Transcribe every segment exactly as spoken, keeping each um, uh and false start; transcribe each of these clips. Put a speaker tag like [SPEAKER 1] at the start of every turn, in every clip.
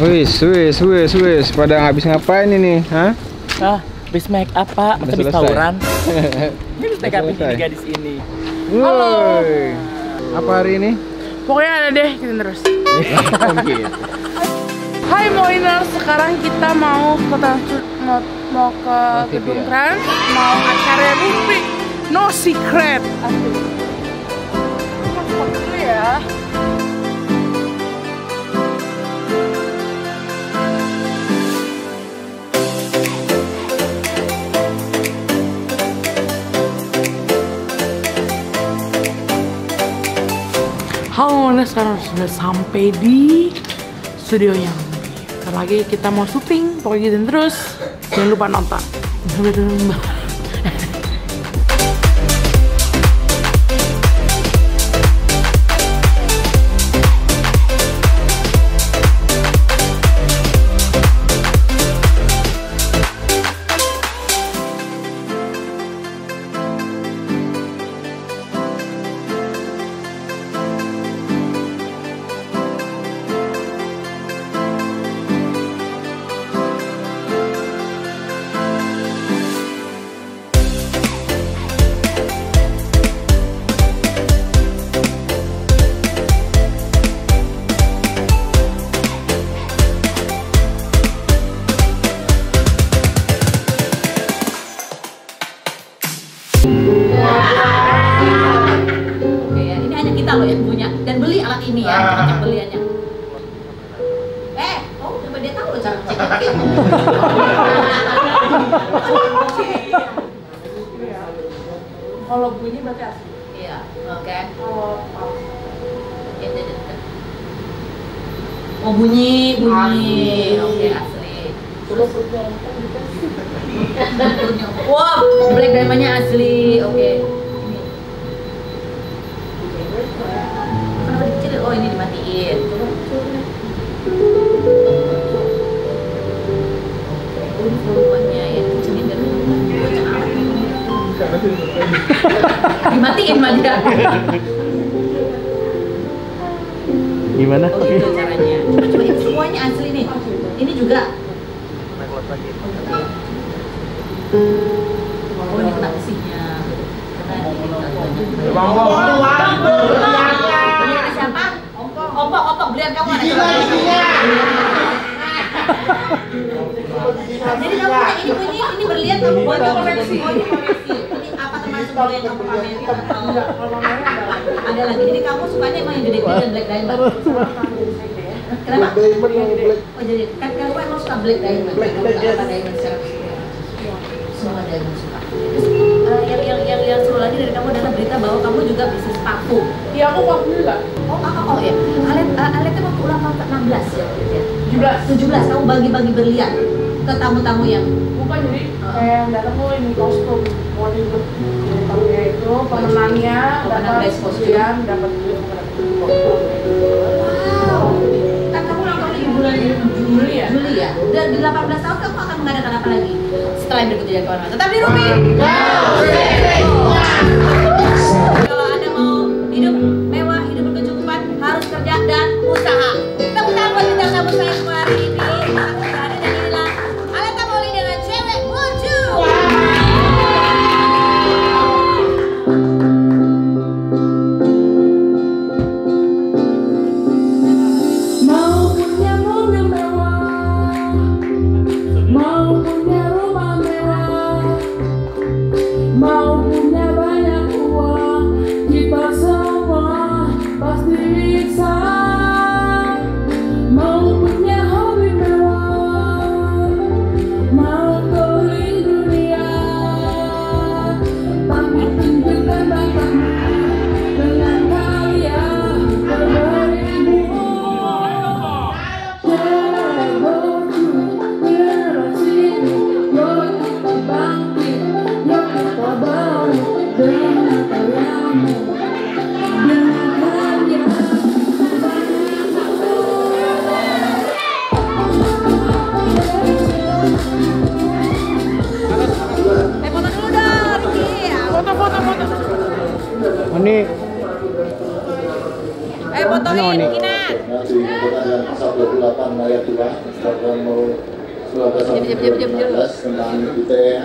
[SPEAKER 1] Wis, wis, wis, wis. Pada habis ngapain ini, hah?
[SPEAKER 2] Ah, habis make up Pak,
[SPEAKER 1] Udah
[SPEAKER 2] habis
[SPEAKER 1] selesai.
[SPEAKER 2] tawuran. Ini habis make up
[SPEAKER 1] Udah
[SPEAKER 2] ini
[SPEAKER 1] selesai.
[SPEAKER 2] gadis ini.
[SPEAKER 1] Halo. Apa hari ini?
[SPEAKER 3] Pokoknya ada deh, kita terus.
[SPEAKER 1] Oh, gitu.
[SPEAKER 3] Hai Moiners, sekarang kita mau ke Trans- mau, mau ke
[SPEAKER 1] T V
[SPEAKER 3] gedung
[SPEAKER 1] ya?
[SPEAKER 3] Trans, mau acara Rumpi No Secret. Asik. Masuk dulu ya. Halo Moiners, sekarang sudah sampai di studionya. Ntar lagi kita mau syuting, pokoknya ikutin terus. Jangan lupa nonton.
[SPEAKER 4] Kita loh yang punya dan beli alat ini ya, banyak beliannya. Eh, oh coba dia tahu loh cara ngecekin.
[SPEAKER 3] Kalau bunyi berarti asli.
[SPEAKER 4] Iya, oke.
[SPEAKER 3] Kalau
[SPEAKER 4] Ya, dekat. Oh bunyi, bunyi, oke asli. Terus wah, black diamondnya asli, oke. Kenapa dikecil? Oh ini dimatiin. Oh ini volumenya ya dikecilin dan kenceng amat. Dimatiin mah dia.
[SPEAKER 1] Gimana?
[SPEAKER 4] Oh gitu caranya. Coba ini semuanya asli nih. Ini juga. Oh ini kena besinya. Bang, belian siapa? Ompok, ompok, belian kamu ada. Jadi kamu ini ini ini berlian kamu buat koleksi. Oh ini koleksi. Ini apa termasuk berlian kamu pamerin atau ada lagi? Jadi kamu sukanya emang yang gede-gede dan black diamond. Kenapa? Oh jadi kan kamu emang suka black diamond. Black diamond secara semua diamond suka. Uh, yang yang yang yang seru lagi dari kamu adalah berita bahwa kamu juga bisnis parfum.
[SPEAKER 3] iya aku parfum juga.
[SPEAKER 4] Oh, oh, oh, oh ya. Alet uh, aletnya waktu ulang tahun ke enam belas ya.
[SPEAKER 3] tujuh belas.
[SPEAKER 4] tujuh belas kamu bagi-bagi berlian ke tamu-tamu yang
[SPEAKER 3] Bukan jadi kayak yang datang tuh ini kostum mau dibuat jadi tamunya itu pemenangnya
[SPEAKER 4] Pemenang
[SPEAKER 3] dapat
[SPEAKER 4] best kostum.
[SPEAKER 3] berlian, dapat duit, dapat kostum.
[SPEAKER 4] wow. Kan kamu ulang tahun di bulan
[SPEAKER 3] Juli ya?
[SPEAKER 4] Juli ya. Dan di delapan belas tahun kamu akan mengadakan apa lagi? Setelah yang berikut jangan kemana-mana. Tetap di Rumpi. Kalau Anda mau hidup mewah, hidup berkecukupan, harus kerja dan usaha. Tepuk tangan buat bintang tamu saya semua hari ini. Sangat berani dan inilah Aleta Moli dengan Cewek Lucu.
[SPEAKER 5] Mau punya mobil mewah, mau punya rumah mewah, mau punya banyak uang, kita semua pasti bisa. Mau punya hobi mewah, mau keliling dunia, tapi tunjukkan bakatmu dengan karya berberibu.
[SPEAKER 4] Eh foto dulu dong, Riki.
[SPEAKER 3] Foto, foto, foto.
[SPEAKER 1] Oh, ini
[SPEAKER 4] Eh fotoin
[SPEAKER 1] Ano, Ni?
[SPEAKER 4] Kina.
[SPEAKER 6] Nah, diikutan dengan pasal dua puluh delapan ayat dua Peraturan Nomor sembilan belas tahun dua ribu lima belas tentang I T E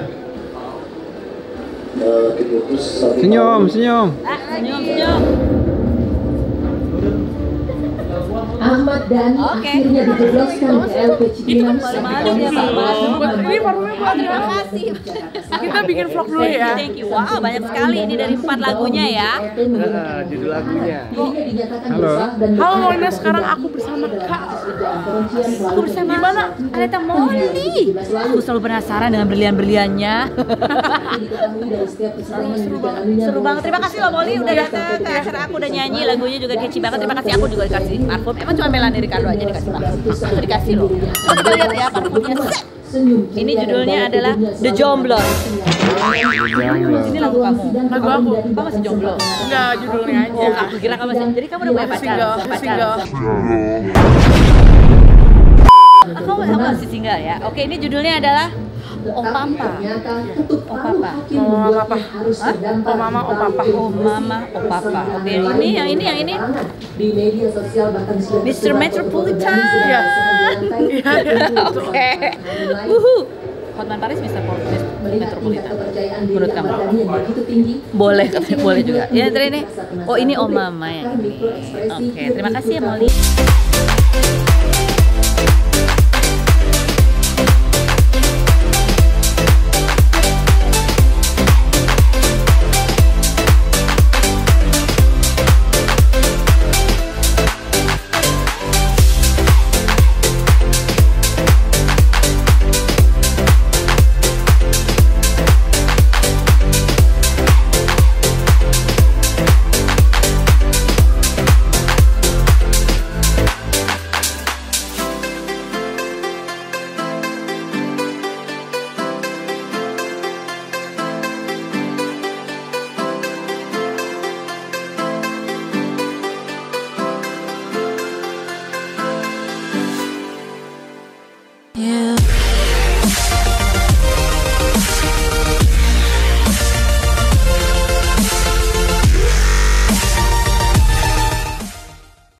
[SPEAKER 6] eh, diputus satu
[SPEAKER 1] Senyum,
[SPEAKER 6] tahun.
[SPEAKER 1] senyum.
[SPEAKER 4] Ah, senyum, senyum.
[SPEAKER 5] Ahmad Dhani
[SPEAKER 4] Oke.
[SPEAKER 5] akhirnya dijebloskan ke L P Cipinang
[SPEAKER 4] Malu dia
[SPEAKER 5] sebagai
[SPEAKER 4] malu.
[SPEAKER 3] Buat ini parfumnya buat
[SPEAKER 4] Terima kasih.
[SPEAKER 3] Kita bikin vlog dulu ya.
[SPEAKER 4] Thank you. Wow, banyak sekali ini dari empat lagunya ya.
[SPEAKER 1] Judul lagunya.
[SPEAKER 5] Dirinya dinyatakan
[SPEAKER 1] Halo.
[SPEAKER 5] bersalah dan
[SPEAKER 3] Halo Molina, sekarang aku bersama Kak.
[SPEAKER 4] Aku bersama mana? Aneta Molly. Aku selalu penasaran dengan berlian-berliannya.
[SPEAKER 5] diketahui dari setiap persidangan
[SPEAKER 4] Seru
[SPEAKER 5] yang
[SPEAKER 4] banget,
[SPEAKER 5] dijalaninya.
[SPEAKER 4] seru banget. Terima kasih loh Molly udah datang ke acara aku, udah nyanyi, lagunya juga catchy banget. Terima kasih, aku juga dikasih parfum. Emang cuma Melanie Ricardo aja dikasih parfum. Aku tuh dikasih loh. Coba kita lihat ya parfumnya. Set. Ini judulnya adalah The Jomblo. Ini lagu kamu.
[SPEAKER 3] Lagu aku.
[SPEAKER 4] Kamu masih jomblo?
[SPEAKER 3] Enggak, judulnya aja.
[SPEAKER 4] Oh, aku kira kamu masih. Jadi kamu udah punya pacar?
[SPEAKER 3] Single,
[SPEAKER 4] Pacar.
[SPEAKER 3] single.
[SPEAKER 4] Kamu kamu masih single ya? Oke, ini judulnya adalah Oh Papa. Oh Papa.
[SPEAKER 3] Oh apa?
[SPEAKER 4] Hah?
[SPEAKER 3] Oh mama, oh papa.
[SPEAKER 4] Oh Mama, Oh Papa. Oke, ini yang ini yang ini.
[SPEAKER 5] Di media sosial bahkan sudah
[SPEAKER 4] mister Metropolitan.
[SPEAKER 3] Iya.
[SPEAKER 4] Oke. Wuhu. Hotman Paris mister Metropolitan. Menurut kamu?
[SPEAKER 5] begitu tinggi.
[SPEAKER 4] Boleh, katanya boleh juga. Ya, ini. Oh, ini Oh Mama ya. Oke, terima kasih ya Molly.